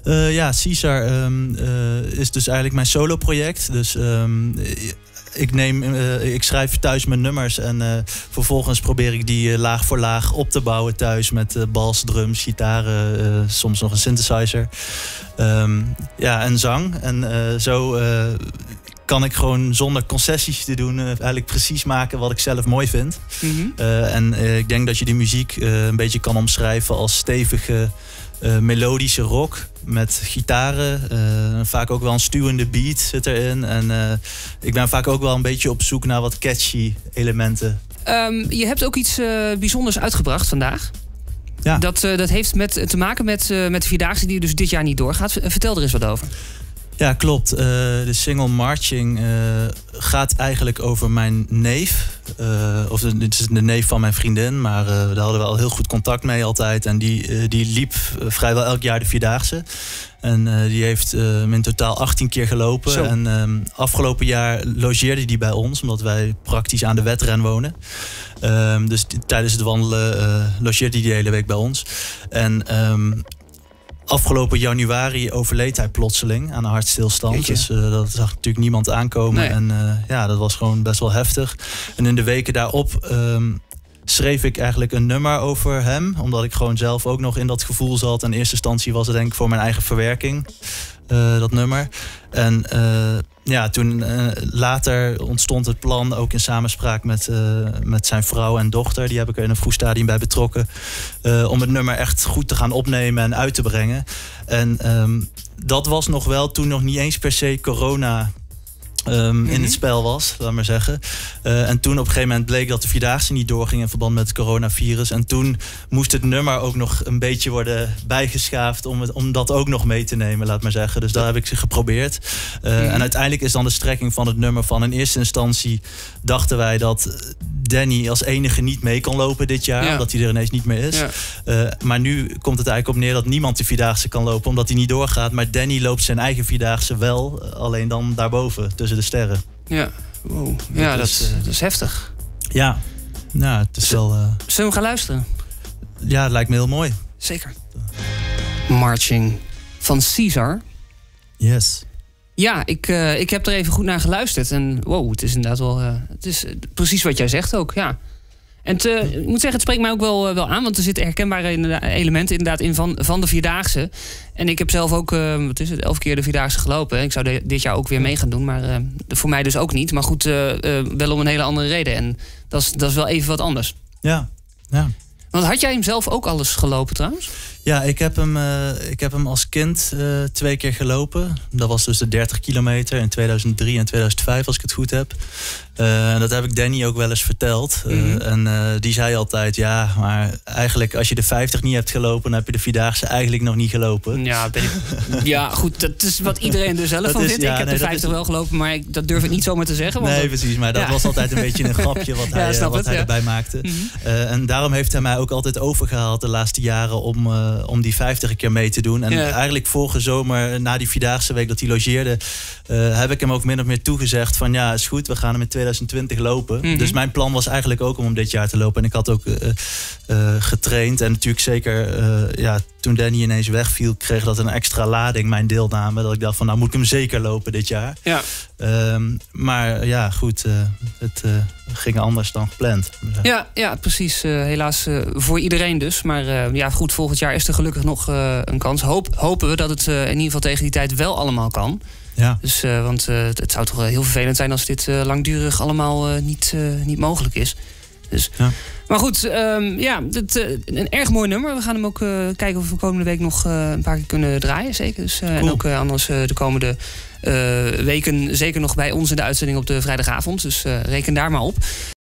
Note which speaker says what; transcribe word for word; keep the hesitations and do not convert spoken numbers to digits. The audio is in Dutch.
Speaker 1: Uh, ja, Caesar um, uh, is dus eigenlijk mijn solo-project. Dus um, ik, neem, uh, ik schrijf thuis mijn nummers en uh, vervolgens probeer ik die uh, laag voor laag op te bouwen thuis met uh, bas, drums, gitaren, uh, soms nog een synthesizer. Um, ja, en zang. En uh, zo uh, kan ik gewoon zonder concessies te doen uh, eigenlijk precies maken wat ik zelf mooi vind. Mm-hmm. Uh, en uh, ik denk dat je die muziek uh, een beetje kan omschrijven als stevige Uh, melodische rock met gitaren. Uh, vaak ook wel een stuwende beat zit erin. En uh, ik ben vaak ook wel een beetje op zoek naar wat catchy elementen.
Speaker 2: Um, je hebt ook iets uh, bijzonders uitgebracht vandaag.
Speaker 1: Ja.
Speaker 2: Dat, uh, dat heeft met, te maken met, uh, met de Vierdaagse die dus dit jaar niet doorgaat. Vertel er eens wat over.
Speaker 1: Ja, klopt. Uh, de single Marching uh, gaat eigenlijk over mijn neef. Uh, of dit is de neef van mijn vriendin, maar uh, daar hadden we al heel goed contact mee altijd. En die, uh, die liep uh, vrijwel elk jaar de Vierdaagse. En uh, die heeft uh, in totaal achttien keer gelopen. Zo. En um, afgelopen jaar logeerde die bij ons, omdat wij praktisch aan de wedren wonen. Um, dus t- tijdens het wandelen uh, logeerde hij de hele week bij ons. En Um, afgelopen januari overleed hij plotseling aan een hartstilstand. Jeetje. Dus uh, dat zag natuurlijk niemand aankomen. Nee. En uh, ja, dat was gewoon best wel heftig. En in de weken daarop um, schreef ik eigenlijk een nummer over hem. Omdat ik gewoon zelf ook nog in dat gevoel zat. In eerste instantie was het denk ik voor mijn eigen verwerking. Uh, dat nummer. En uh, ja, toen uh, later ontstond het plan, ook in samenspraak met, uh, met zijn vrouw en dochter. Die heb ik er in een vroeg stadium bij betrokken. Uh, om het nummer echt goed te gaan opnemen en uit te brengen. En um, dat was nog wel toen nog niet eens per se corona Um, mm-hmm. in het spel was, laat maar zeggen. Uh, en toen op een gegeven moment bleek dat de Vierdaagse niet doorging in verband met het coronavirus. En toen moest het nummer ook nog een beetje worden bijgeschaafd om, het, om dat ook nog mee te nemen, laat maar zeggen. Dus daar heb ik ze geprobeerd. Uh, mm-hmm. En uiteindelijk is dan de strekking van het nummer van in eerste instantie dachten wij dat Danny als enige niet mee kon lopen dit jaar, ja. Omdat hij er ineens niet meer is. Ja. Uh, maar nu komt het eigenlijk op neer dat niemand de Vierdaagse kan lopen, omdat hij niet doorgaat. Maar Danny loopt zijn eigen Vierdaagse wel, alleen dan daarboven, tussen de sterren.
Speaker 2: Ja, wow. Ja, dat, is, uh, dat is heftig.
Speaker 1: Ja, nou, het is Z- wel... Uh...
Speaker 2: Zullen we gaan luisteren?
Speaker 1: Ja, het lijkt me heel mooi.
Speaker 2: Zeker. Marching van Caesar.
Speaker 1: Yes.
Speaker 2: Ja, ik, uh, ik heb er even goed naar geluisterd. En wow, het is inderdaad wel... Uh, het is precies wat jij zegt ook, ja. En te, ik moet zeggen, het spreekt mij ook wel, wel aan. Want er zitten herkenbare elementen inderdaad in van, van de Vierdaagse. En ik heb zelf ook, uh, wat is het, elf keer de Vierdaagse gelopen. Ik zou de, dit jaar ook weer mee gaan doen. Maar uh, voor mij dus ook niet. Maar goed, uh, uh, wel om een hele andere reden. En dat is, dat is wel even wat anders.
Speaker 1: Ja, ja.
Speaker 2: Want had jij hem zelf ook alles gelopen trouwens?
Speaker 1: Ja, ik heb hem, uh, ik heb hem als kind uh, twee keer gelopen. Dat was dus de dertig kilometer in tweeduizend drie en tweeduizend vijf, als ik het goed heb. Uh, dat heb ik Danny ook wel eens verteld. Uh, mm-hmm. En uh, die zei altijd, ja, maar eigenlijk als je de vijftig niet hebt gelopen, dan heb je de Vierdaagse eigenlijk nog niet gelopen.
Speaker 2: Ja, ben ik, ja goed, dat is wat iedereen er zelf van vindt. Ja, ik heb nee, de vijftig is... wel gelopen, maar ik, dat durf ik niet zomaar te zeggen. Want
Speaker 1: nee,
Speaker 2: dat...
Speaker 1: precies, maar dat ja. was altijd een beetje een grapje wat hij, ja, wat het, hij ja. erbij maakte. Mm-hmm. Uh, en daarom heeft hij mij ook altijd overgehaald de laatste jaren om, uh, om die vijftig een keer mee te doen. En ja. eigenlijk vorige zomer, na die Vierdaagse week dat hij logeerde, uh, heb ik hem ook min of meer toegezegd van ja, is goed, we gaan hem in tweeduizend twintig lopen. Mm-hmm. Dus mijn plan was eigenlijk ook om hem dit jaar te lopen. En ik had ook uh, uh, getraind. En natuurlijk zeker, uh, ja, toen Danny ineens wegviel, kreeg dat een extra lading, mijn deelname. Dat ik dacht van, nou moet ik hem zeker lopen dit jaar.
Speaker 2: Ja.
Speaker 1: Um, maar ja, goed, uh, het uh, ging anders dan gepland.
Speaker 2: Ja, ja precies. Uh, helaas uh, voor iedereen dus. Maar uh, ja, goed, volgend jaar is er gelukkig nog uh, een kans. Hoop, hopen we dat het uh, in ieder geval tegen die tijd wel allemaal kan.
Speaker 1: Ja.
Speaker 2: Dus, uh, want uh, het, het zou toch wel heel vervelend zijn als dit uh, langdurig allemaal uh, niet, uh, niet mogelijk is. Dus. Ja. Maar goed, um, ja, het, uh, een erg mooi nummer. We gaan hem ook uh, kijken of we komende week nog uh, een paar keer kunnen draaien. Zeker. Dus, uh, cool. En ook uh, anders uh, de komende uh, weken zeker nog bij ons in de uitzending op de vrijdagavond. Dus uh, reken daar maar op.